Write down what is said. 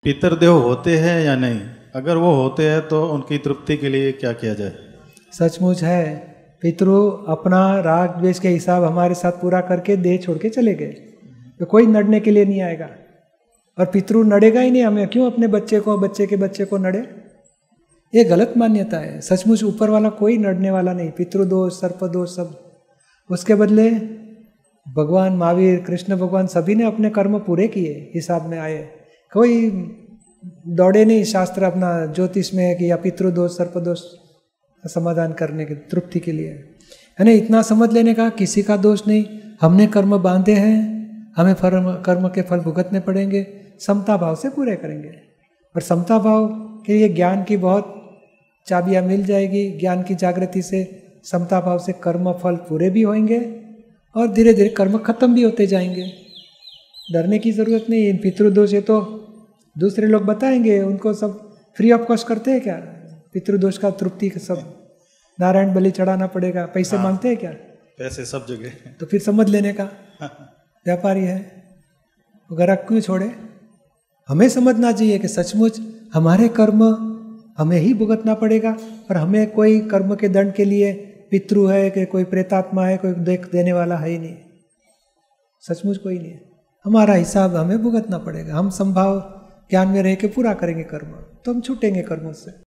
पितृदेव होते हैं या नहीं? अगर वो होते हैं तो उनकी तृप्ति के लिए क्या किया जाए? सचमुच है, पितृ अपना राग द्वेष के हिसाब हमारे साथ पूरा करके देह छोड़ के चले गए, तो कोई नड़ने के लिए नहीं आएगा। और पितृ नड़ेगा ही नहीं, हमें क्यों अपने बच्चे को, बच्चे के बच्चे को नड़े? ये गलत मान्यता है। सचमुच ऊपर वाला कोई नड़ने वाला नहीं, पितृदोष सर्पदोष सब। उसके बदले भगवान महावीर, कृष्ण भगवान सभी ने अपने कर्म पूरे किए, हिसाब में आए। कोई दौड़े नहीं शास्त्र अपना ज्योतिष में कि या पितृदोष सर्पदोष समाधान करने के, तृप्ति के लिए, है ना। इतना समझ लेने का किसी का दोष नहीं, हमने कर्म बांधे हैं, हमें कर्म के फल भुगतने पड़ेंगे, समता भाव से पूरे करेंगे। और समता भाव के लिए ज्ञान की बहुत चाबियां मिल जाएगी। ज्ञान की जागृति से समता भाव से कर्म फल पूरे भी होंगे और धीरे धीरे कर्म खत्म भी होते जाएंगे। डरने की जरूरत नहीं। इन पितृदोष है तो दूसरे लोग बताएंगे, उनको सब फ्री ऑफ कॉस्ट करते हैं क्या? पितृदोष का तृप्ति का सब नारायण बलि चढ़ाना पड़ेगा, पैसे मांगते हैं क्या? पैसे सब जगह। तो फिर समझ लेने का व्यापारी है, ग्राहक क्यों छोड़े? हमें समझना चाहिए कि सचमुच हमारे कर्म हमें ही भुगतना पड़ेगा, और हमें कोई कर्म के दंड के लिए पितृ है कि कोई प्रेतात्मा है, कोई देख देने वाला है ही नहीं। सचमुच कोई नहीं है। हमारा हिसाब हमें भुगतना पड़ेगा। हम संभाव ज्ञान में रह के पूरा करेंगे कर्म, तो हम छूटेंगे कर्मों से।